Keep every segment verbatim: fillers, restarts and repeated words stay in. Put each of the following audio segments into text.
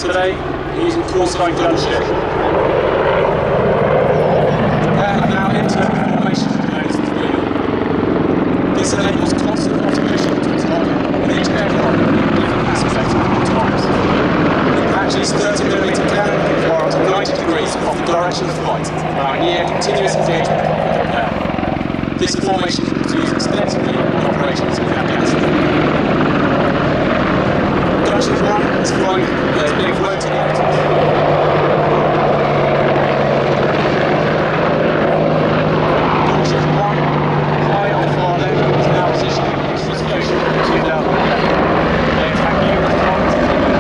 today using course-line gunship. The pair have now entered the formation known as the wheel. This enables constant optimization to its target, with each aircraft being different aspects at all times. The Apache's thirty millimeter cannon can fire up to ninety degrees off the direction of flight, allowing near continuous engagement with the pair. This formation is used extensively in operations in Afghanistan. Gunship one is flying, uh, is being flown tonight. Gunship one, high on the far left, is now positioned in the Pacific Ocean in two thousand eleven. They attack numerous targets in India.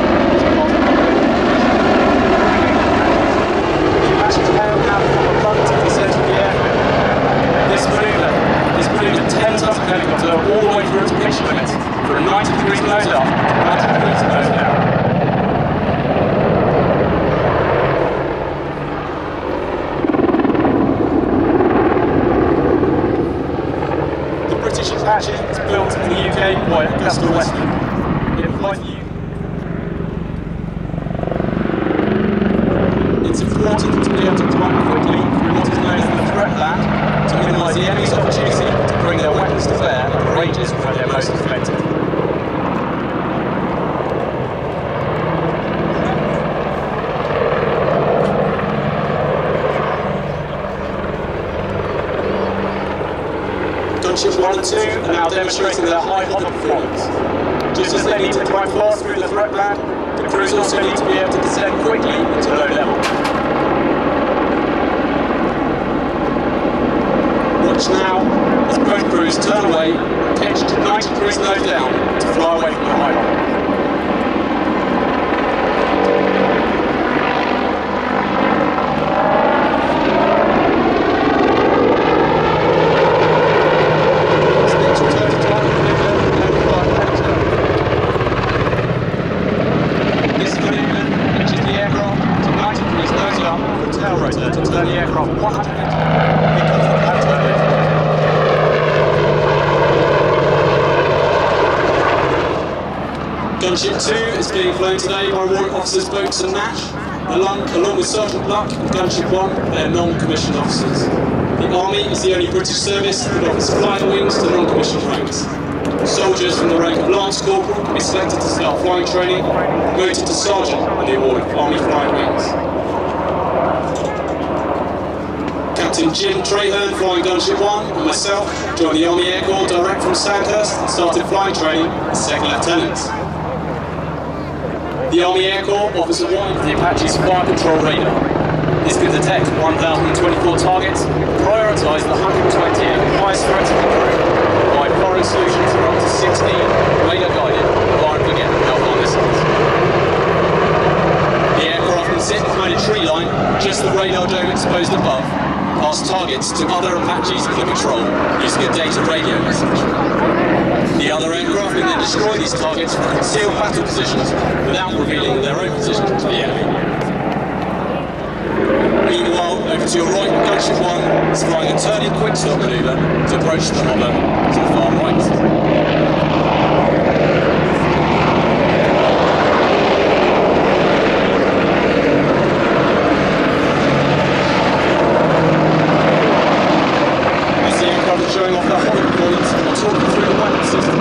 The Apache's tail now from a run to the centre of the airfield. This manoeuvre is putting a ten ton helicopter all the way through its pitch limit for a ninety degrees nose up and ninety degrees nose down. The British Apache is built in the U K by Agusta Westland. It flies the U K. It's important to be able to climb quickly through what is known as the threat land to minimise the enemy's opportunity to bring their weapons to bear at the ranges where they're most effective. Gunship one and two are now demonstrating their high hover performance. Just as they need to climb fast through the threat land, the crews also need to be able to descend quickly into low level. Watch now as both crews turn away and pitch to ninety degrees nose down to fly away from the high hover. Gunship two is being flown today by Warrant Officers Boats and Nash, along, along with Sergeant Luck and Gunship one, their non-commissioned officers. The Army is the only British service that offers flying wings to non-commissioned ranks. Soldiers from the rank of Lance Corporal can be selected to start flying training, promoted to Sergeant on the award of Army Flying Wings. Captain Jim Traherne, flying Gunship one, and myself joined the Army Air Corps direct from Sandhurst and started flying training as second lieutenants. The Army Air Corps offers a wide of the Apache's fire control radar. This can detect one thousand twenty-four targets, prioritise the one hundred twenty highest threats of the crew, provide foreign solutions for up to sixteen radar-guided fire and forget Hellfire missiles. The aircraft can sit behind a tree line, just the radar dome exposed above, pass targets to other Apaches for control using a data radio message. The other aircraft can then destroy these targets from concealed battle positions without revealing their own position to the enemy. Meanwhile, over to your right, Gunship one is flying a turning quick stop manoeuvre to approach the hover to the far right. Showing off their hover performance, I'll talk you through the weapon system.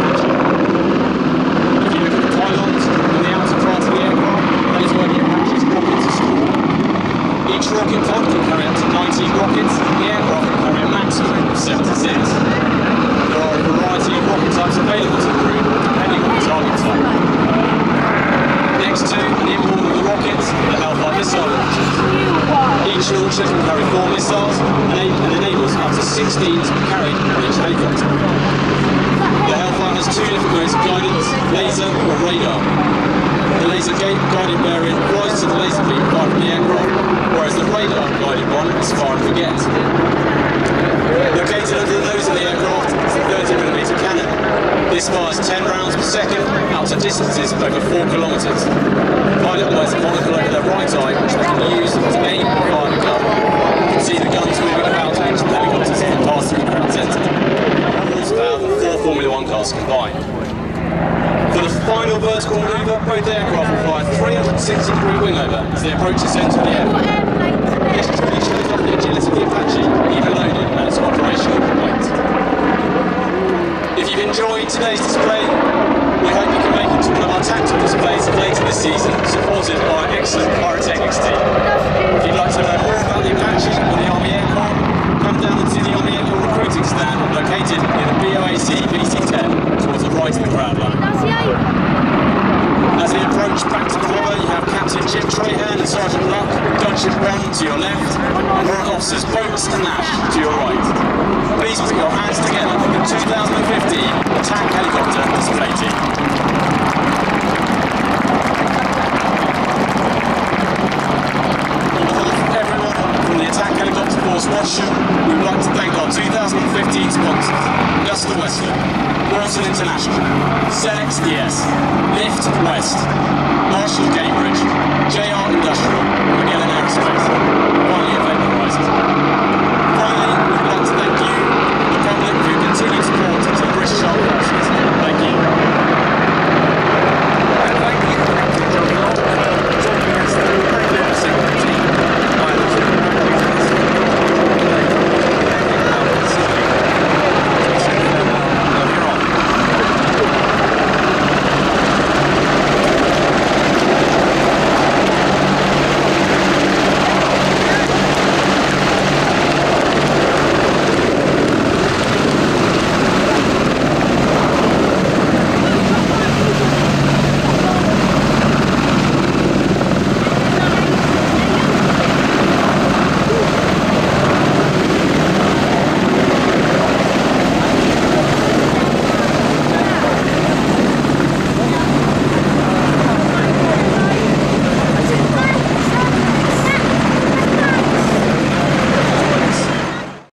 If you look at the pylons and the outer part of the aircraft, that is where the Apache's rockets are stored. Each rocket pod can carry up to nineteen rockets, and the aircraft can carry a maximum of seventy-six. There are a variety of rocket types available to the crew, depending on the target type. Next to and in one of the rockets are the Hellfire missile launchers. Each launcher can carry four missiles and enables up to sixteen to be carried on each helicopter. The Hellfire has two different modes of guidance, laser or radar. The laser guided variant flies to the laser beam fired from the aircraft, whereas the radar guided one is fire and forget. Located under the nose of the aircraft is the thirty millimeter cannon. This fires ten rounds per second out to distances of over four kilometres. The pilot wears a monocle over their right eye, which they can use to aim and fire the gun. You can see the guns moving about each of the helicopters as they pass through the ground centre. Horsepower and four Formula One cars combined. For the final final vertical manoeuvre, both aircraft will fly a three hundred sixty degree wing over as they approach the centre of the airport. This truly shows off the agility of the Apache, even loaded at its operational weight. If you've enjoyed today's display, we hope you can make it to one of our tactical displays later this season, supported by our excellent pyrotechnics team. If you'd like to know more about the Apache or the Army Air Corps, come down and see the Army Air Corps recruiting stand located near the B O A C V C ten towards the right of the crowd line. As they approach back to cover, you have Captain Jim Trahan and Sergeant Luck, Gunship one to your left, and Warrant Officers Boats and Nash to your right. Please put your hands together for the two thousand fifteen Attack Helicopter Display Team. On behalf of everyone from the Attack Helicopter Force Westship, we would like to thank our two thousand fifteen sponsors, Agusta Westland, Wilson International, Senex E S, Lift West, Marshall Cambridge, J R Industrial,